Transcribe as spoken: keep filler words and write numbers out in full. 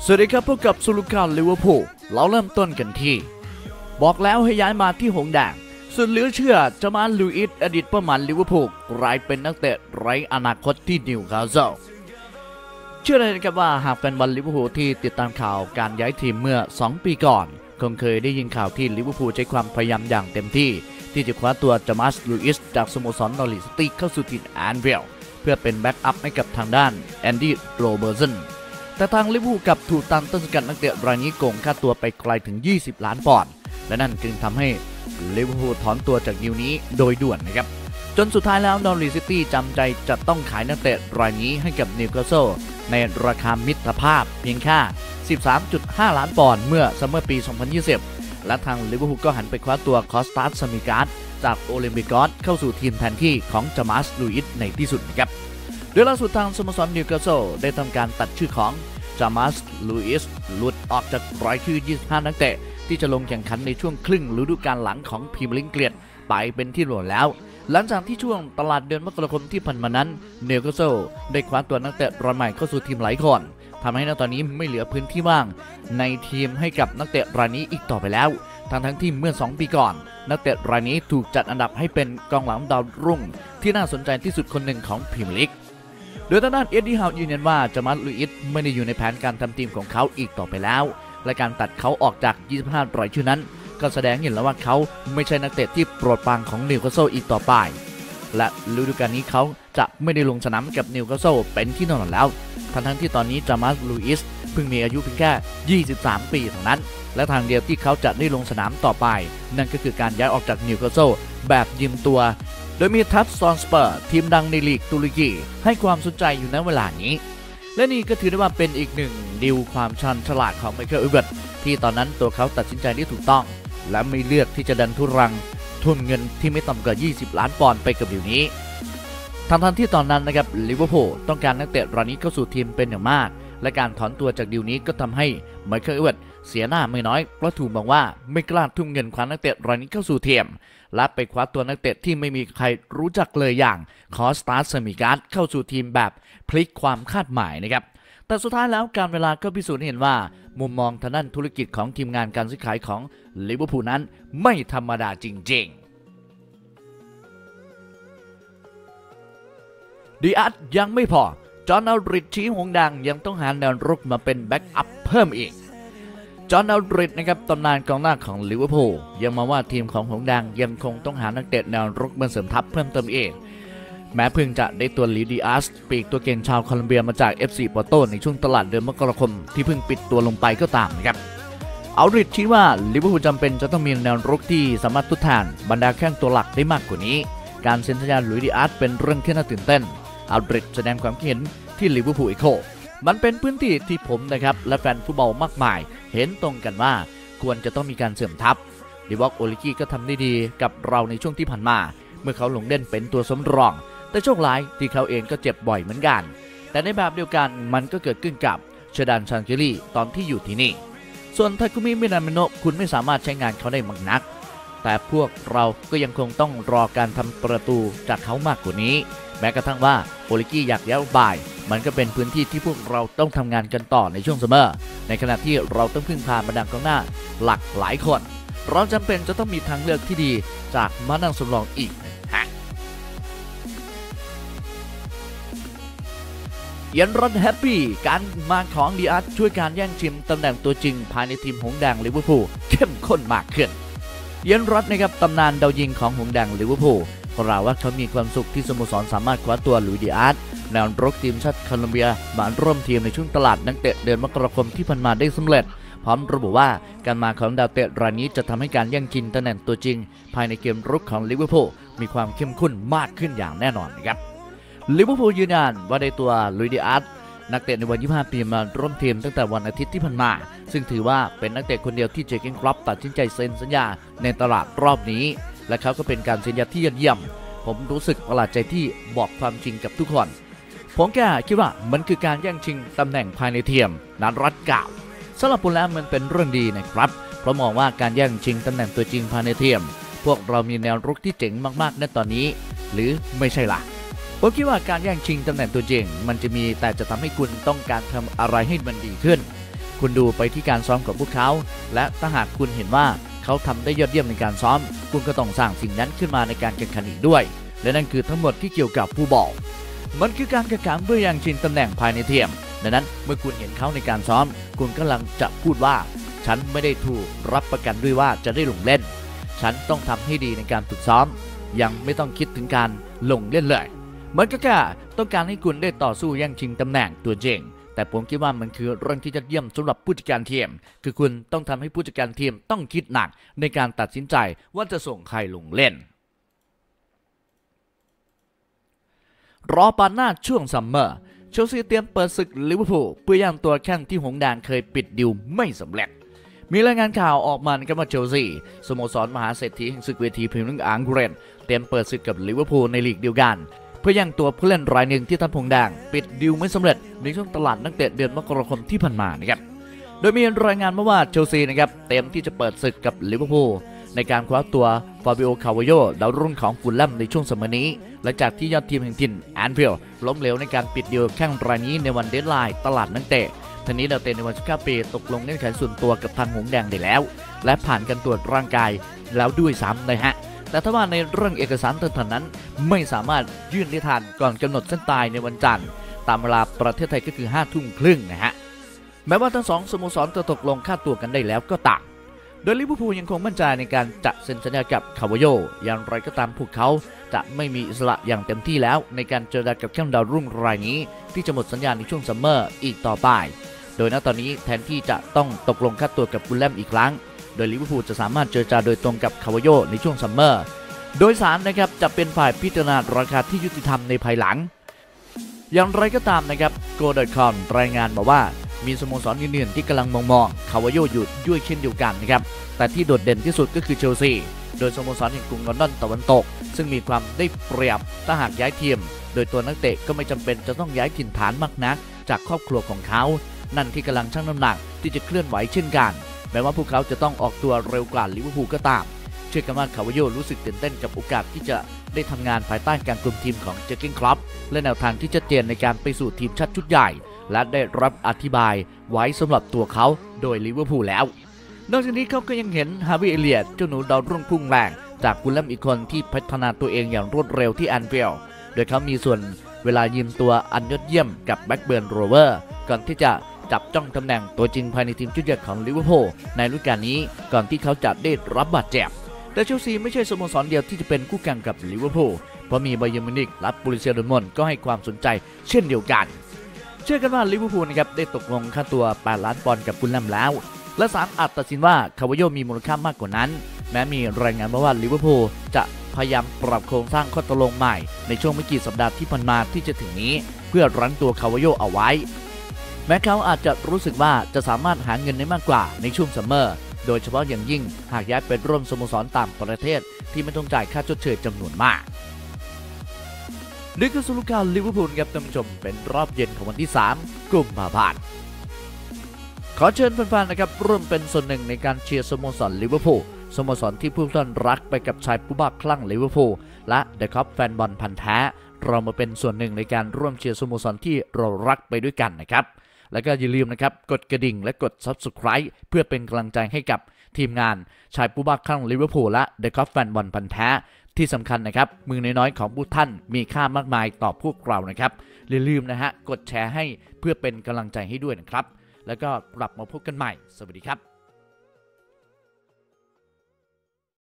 สวัสดีครับพบกับสุลุการลิเวอร์พูลเราเริ่มต้นกันที่บอกแล้วให้ย้ายมาที่หงแดงสุดเหลือเชื่อจามาลลูอิสอดีตเป้าหมายลิเวอร์พูลกลายเป็นนักเตะไร้อนาคตที่นิวคาสเซิลเชื่อเลยนะครับว่าหากแฟนบอลลิเวอร์พูลที่ติดตามข่าวการย้ายทีมเมื่อสองปีก่อนคงเคยได้ยินข่าวที่ลิเวอร์พูลใช้ความพยายามอย่างเต็มที่ที่จะคว้าตัวจามาลลูอิสจากสโมสรนอริสซิตี้เข้าสู่ทีมแอนฟิลด์เพื่อเป็นแบ็กอัพให้กับทางด้านแอนดี้โรเบอร์สันแต่ทางลิเวอร์พูลกับถูกตันต้นสังกัดนักเตะรายนี้โกงค่าตัวไปไกลถึงยี่สิบล้านปอนด์และนั่นจึงทำให้ลิเวอร์พูลถอนตัวจากดีลนี้โดยด่วนนะครับจนสุดท้ายแล้วนอริสซิตี้จำใจจะต้องขายนักเตะรายนี้ให้กับนิวคาสเซิลในราคามิตรภาพเพียงแค่ สิบสามจุดห้า ล้านปอนด์เมื่อซัมเมอร์ปี สองพันยี่สิบและทางลิเวอร์พูลก็หันไปคว้าตัวคอสตาสซามิการ์ดจากโอลิมปิกอสเข้าสู่ทีมแทนที่ของจามาลลูอิสในที่สุดนะครับโดยล่าสุดทางสโมสรนิวคาสเซิลได้ทำการตัดชื่อของจามาลลูอิสหลุดออกจากรายชื่อยี่สิบห้านักเตะที่จะลงแข่งขันในช่วงครึ่งฤดูกาลหลังของพรีเมียร์ลีกอังกฤษไปเป็นที่เรียบร้อยแล้วหลังจากที่ช่วงตลาดเดือนมกราคมที่ผ่านมานั้นนิวคาสเซิลได้คว้าตัวนักเตะรายใหม่เข้าสู่ทีมหลายคนทำให้ณตอนนี้ไม่เหลือพื้นที่ว่างในทีมให้กับนักเตะรายนี้อีกต่อไปแล้วทั้งทั้งที่เมื่อสองปีก่อนนักเตะรายนี้ถูกจัดอันดับให้เป็นกองหลังดาวรุ่งที่น่าสนใจที่สุดคนหนึ่งของพรีเมียร์ลีกโดยทางด้านเอ็ดดี้ฮาวยืนยันว่าจามาลลูอิสไม่ได้อยู่ในแผนการทำทีมของเขาอีกต่อไปแล้วและการตัดเขาออกจากยี่สิบห้ารายชื่อนั้นก็แสดงเห็นแล้วว่าเขาไม่ใช่นักเตะที่โปรดปรานของนิวคาสเซิลอีกต่อไปและฤดูกาลนี้เขาจะไม่ได้ลงสนามกับนิวคาสเซิลเป็นที่แน่นอนแล้วทั้งทั้งที่ตอนนี้จามาลลูอิสเพิ่งมีอายุเพียงแค่ยี่สิบสามปีเท่านั้นและทางเดียวที่เขาจะได้ลงสนามต่อไปนั่นก็คือการย้ายออกจากนิวคาสเซิลแบบยืมตัวโดยมีทัพซอนสเปอร์ทีมดังในลีกตุรกีให้ความสนใจอยู่ในเวลานี้และนี่ก็ถือได้ว่าเป็นอีกหนึ่งดีลความชันฉลาดของไมเคิล เอเวิร์ตที่ตอนนั้นตัวเขาตัดสินใจได้ถูกต้องและไม่เลือกที่จะดันทุรังทุนเงินที่ไม่ต่ำกว่ายี่สิบล้านปอนด์ไปกับดีลนี้ทั้งทันที่ตอนนั้นนะครับลิเวอร์พูลต้องการนักเตะรายนี้เข้าสู่ทีมเป็นอย่างมากและการถอนตัวจากดีลนี้ก็ทำให้ไมเคิล เอเวิร์ตเสียหน้าไม่น้อยเพราะถูกมองว่าไม่กล้าทุ่มเงินคว้านักเตะรายนี้เข้าสู่ทีมและไปคว้าตัวนักเตะที่ไม่มีใครรู้จักเลยอย่างคอสตาสซามิการ์ดเข้าสู่ทีมแบบพลิกความคาดหมายนะครับแต่สุดท้ายแล้วการเวลาก็พิสูจน์ให้เห็นว่ามุมมองทางด้านธุรกิจของทีมงานการซื้อขายของลิเวอร์พูลนั้นไม่ธรรมดาจริงๆดีอาร์ตยังไม่พอจอห์น อัลดริดชี้หงดังยังต้องหาแนวรุกมาเป็นแบ็กอัพเพิ่มอีกจอห์น อัลดริดนะครับตำนานกองหน้าของลิเวอร์พูลยังมาว่าทีมของหงดังยังคงต้องหานักเตะแนวรุกมาเสริมทัพเพิ่มเติมเองแม้เพิ่งจะได้ตัวลีดีอาร์สปีกตัวเก่งชาวโคลัมเบียมาจาก เอฟ ซี ปอร์โตในช่วงตลาดเดือนมกราคมที่เพิ่งปิดตัวลงไปก็ตามนะครับอัลดริดชี้ว่าลิเวอร์พูลจำเป็นจะต้องมีแนวรุกที่สามารถทดแทนบรรดาแข้งตัวหลักได้มากกว่านี้การเซ็นสัญญาลุยดีอาร์สเป็นเรื่องที่น่าตื่นเต้นอัลดริดแสดงความคิดเห็นที่ลิเวอร์พูลอีโคมันเป็นพื้นที่ที่ผมนะครับและแฟนฟุตบอลมากมายเห็นตรงกันว่าควรจะต้องมีการเสริมทัพดิวอกโอลิกี้ก็ทำได้ดีกับเราในช่วงที่ผ่านมาเมื่อเขาลงเล่นเป็นตัวสำรองแต่โชคร้ายที่เขาเองก็เจ็บบ่อยเหมือนกันแต่ในแบบเดียวกันมันก็เกิดขึ้นกับเชดานชังเจลี่ตอนที่อยู่ที่นี่ส่วนทาคุมิมินามิโนะคุณไม่สามารถใช้งานเขาได้มากนักแต่พวกเราก็ยังคงต้องรอการทำประตูจากเขามากกว่านี้แม้กระทั่งว่าโอลิกี้อยากย้ายบ่ายมันก็เป็นพื้นที่ที่พวกเราต้องทำงานกันต่อในช่วงซัมเมอร์ในขณะที่เราต้องพึ่งพาบรรดากองหน้าหลักหลายคนเราจำเป็นจะต้องมีทางเลือกที่ดีจากมานั่งสำรองอีกฮะเยันรันแฮปปี้การมาของดีอาร์ตช่วยการแย่งชิงตำแหน่งตัวจริงภายในทีมหงแดงลิเวอร์พูลเข้มข้นมากขึ้นเยันรัตนะครับตำนานดาวยิงของหงแดงลิเวอร์พูลกล่าวว่าเขามีความสุขที่สโมสรสามารถคว้าตัวลุยดีอาร์ตแนวรุกทีมชาติโคลอมเบียมาร่วมทีมในช่วงตลาดนักเตะเดือนมกราคมที่ผ่านมาได้สำเร็จพร้อมระบุว่าการมาของดาวเตะรายนี้จะทำให้การแย่งชิงตำแหน่งตัวจริงภายในเกมรุกของลิเวอร์พูลมีความเข้มข้นมากขึ้นอย่างแน่นอนนะครับลิเวอร์พูลยืนยันว่าได้ตัวลุยดีอาร์ตนักเตะในวัยยี่สิบห้าปีมาร่วมทีมตั้งแต่วันอาทิตย์ที่ผ่านมาซึ่งถือว่าเป็นนักเตะคนเดียวที่เจอร์เก้นคล็อปตัดสินใจเซ็นสัญญาในตลาดรอบนี้และเขาก็เป็นการเซ็นสัญญาที่ยอดเยี่ยมผมรู้สึกประหลาดใจที่บอกความจริงกับทุกคนผมแค่คิดว่ามันคือการแย่งชิงตำแหน่งภายในทีมนั้นรัฐกล่าวสำหรับผมแล้วมันเป็นเรื่องดีนะครับเพราะมองว่าการแย่งชิงตำแหน่งตัวจริงภายในทีมพวกเรามีแนวรุกที่เจ๋งมากๆในตอนนี้หรือไม่ใช่ล่ะผมคิดว่าการแย่งชิงตำแหน่งตัวจริงมันจะมีแต่จะทำให้คุณต้องการทำอะไรให้มันดีขึ้นคุณดูไปที่การซ้อมของพวกเขาและถ้าหากคุณเห็นว่าเขาทำได้ยอดเยี่ยมในการซ้อมคุณก็ต้องสร้างสิ่งนั้นขึ้นมาในการแข่งขันอีกด้วยและนั่นคือทั้งหมดที่เกี่ยวกับผู้บอกมันคือการแข่งขันเพื่อยังชิงตำแหน่งภายในทีมดังนั้นเมื่อคุณเห็นเขาในการซ้อมคุณกำลังจะพูดว่าฉันไม่ได้ถูกรับประกันด้วยว่าจะได้ลงเล่นฉันต้องทำให้ดีในการฝึกซ้อมยังไม่ต้องคิดถึงการลงเล่นเลยมันก็แค่ต้องการให้คุณได้ต่อสู้แย่งชิงตำแหน่งตัวจริงแต่ผมคิดว่ามันคือเรื่องที่ยอดเยี่ยมสำหรับผู้จัดการทีมคือคุณต้องทำให้ผู้จัดการทีมต้องคิดหนักในการตัดสินใจว่าจะส่งใครลงเล่นรอปานหน้าช่วงซัมเมอร์เชลซีเตรียมเปิดศึกลิเวอร์พูลเพื่อย่างตัวแข้งที่หงแดงเคยปิดดิวไม่สำเร็จมีรายงานข่าวออกมานะครับว่าเชลซีสโมสรมหาเศรษฐีแห่งศึกเวทีพรีเมียร์ลีกอังกฤษเตรียมเปิดศึกกับลิเวอร์พูลในลีกเดียวกันเพื่อย่างตัวผู้เล่นรายหนึ่งที่ทัพหงแดงปิดดิวไม่สำเร็จในช่วงตลาดนักเตะเดือนมกราคมที่ผ่านมานะครับโดยมีรายงานมาว่าเชลซีนะครับเตรียมที่จะเปิดศึกกับลิเวอร์พูลในการคว้าตัวฟาบิโอคาวาโยดาวรุ่งของฟูลแลมในช่วงสมัยนี้หลังจากที่ยอดทีมแห่งถิ่นแอนฟิลด์ล้มเหลวในการปิดดิวแข้งรายนี้ในวันเดดไลน์ตลาดนักเตะทีนี้ดาวเตะในวัยสิบเก้าปีตกลงเงื่อนไขส่วนตัวกับทางหงแดงได้แล้วและผ่านการตรวจร่างกายแล้วด้วยซ้ำนะฮะแต่ถ้าว่าในเรื่องเอกสารต่างๆนั้นไม่สามารถยื่นได้ทันก่อนกำหนดเส้นตายในวันจันทร์ตามเวลาประเทศไทยก็คือห้าทุ่มครึ่งนะฮะแม้ว่าทั้งสองสโมสรจะตกลงค่าตัวกันได้แล้วก็ตามโดยลิเวอร์พูลยังคงมั่นใจในการจะเซ็นสัญญากับคาวาโยอย่างไรก็ตามพวกเขาจะไม่มีอิสระอย่างเต็มที่แล้วในการเจรจากับแข้งดาวรุ่งรายนี้ที่จะหมดสัญญาในช่วงซัมเมอร์อีกต่อไปโดยณตอนนี้แทนที่จะต้องตกลงค่าตัวกับฟูลแลมอีกครั้งโดยลิเวอร์พูลจะสามารถเจรจาโดยตรงกับคาวาโยในช่วงซัมเมอร์โดยศาลนะครับจะเป็นฝ่ายพิจารณาราคาที่ยุติธรรมในภายหลังอย่างไรก็ตามนะครับโกลเด้นคอนรายงานมาว่ามีสโมสรอื่นๆที่กำลังมองมองคาวาโยอยู่ด้วยเช่นเดียวกันนะครับแต่ที่โดดเด่นที่สุดก็คือเชลซีโดยสโมสรแห่งกรุงลอนดอนตะวันตกซึ่งมีความได้เปรียบถ้าหากย้ายทีมโดยตัวนักเตะก็ไม่จำเป็นจะต้องย้ายถิ่นฐานมากนักจากครอบครัวของเขานั่นที่กำลังชั่งน้ำหนักที่จะเคลื่อนไหวเช่นกันแม้ว่าพวกเขาจะต้องออกตัวเร็วกว่าลิเวอร์พูลก็ตามเชื่อกันว่าคาวาโยรู้สึกตื่นเต้นกับโอกาสที่จะได้ทำงานภายใต้การคุมทีมของเจอร์เก้นคล็อปและแนวทางที่ชัดเจนในการไปสู่ทีมชาติชุดใหญ่และได้รับอธิบายไว้สำหรับตัวเขาโดยลิเวอร์พูลแล้วนอกจากนี้เขาก็ยังเห็นฮาร์วี เอเลียตเจ้าหนูดาวรุ่งพุ่งแรงจากฟูลแลมอีกคนที่พัฒนาตัวเองอย่างรวดเร็วที่แอนฟิลด์โดยเขามีส่วนเวลายืมตัวอันยอดเยี่ยมกับแบ็กเบิร์นโรเวอร์ก่อนที่จะจับจ้องตำแหน่งตัวจริงภายในทีมชุดใหญ่ของลิเวอร์พูลในฤดูกาลนี้ก่อนที่เขาจะได้รับบาดเจ็บแต่เชลซีไม่ใช่สโมสรเดียวที่จะเป็นคู่แข่งกับลิเวอร์พูลเพราะมีไบเยิร์นมิวนิกและโบรุสเซียดอร์ทมุนด์ก็ให้ความสนใจเช่นเดียวกันเชื่อกันว่าลิเวอร์พูลนะครับได้ตกลงค่าตัวแปดล้านปอนด์กับฟูลแลมแล้วและศาลอาจตัดสินว่าคาวาโยมีมูลค่ามากกว่านั้นแม้มีรายงานมาว่าลิเวอร์พูลจะพยายามปรับโครงสร้างข้อตกลงใหม่ในช่วงไม่กี่สัปดาห์ที่ผ่านมาที่จะถึงนี้เพื่อรั้งตัวคาวาโยเอาไว้แม้เขาอาจจะรู้สึกว่าจะสามารถหาเงินได้มากกว่าในช่วงซัมเมอร์โดยเฉพาะอย่างยิ่งหากย้ายไปร่วมสโมสรต่างประเทศที่ไม่ต้องจ่ายค่าชดเชยจำนวนมากนี่คือสรุปข่าวลิเวอร์พูลครับท่านผู้ชมเป็นรอบเย็นของวันที่สามกุมภาพันธ์ขอเชิญแฟนๆนะครับร่วมเป็นส่วนหนึ่งในการเชียร์สโมสรลิเวอร์พูลสโมสรที่ผู้ท่านรักไปกับชายผู้บ้าคลั่งลิเวอร์พูลและเดอะคอปแฟนบอลพันธุ์แท้เรามาเป็นส่วนหนึ่งในการร่วมเชียร์สโมสรที่เรารักไปด้วยกันนะครับแล้วก็อย่าลืมนะครับกดกระดิ่งและกด ซับสไครบ์ เพื่อเป็นกำลังใจให้กับทีมงานชายผู้บ้าคลั่งลิเวอร์พูลและเดอะคอปแฟนบอลพันธุ์แท้ที่สำคัญนะครับมือน้อยๆของผู้ท่านมีค่ามากมายต่อพวกเรานะครับอย่าลืมนะฮะกดแชร์ให้เพื่อเป็นกำลังใจให้ด้วยนะครับแล้วก็กลับมาพบกันใหม่สวัสดีครับ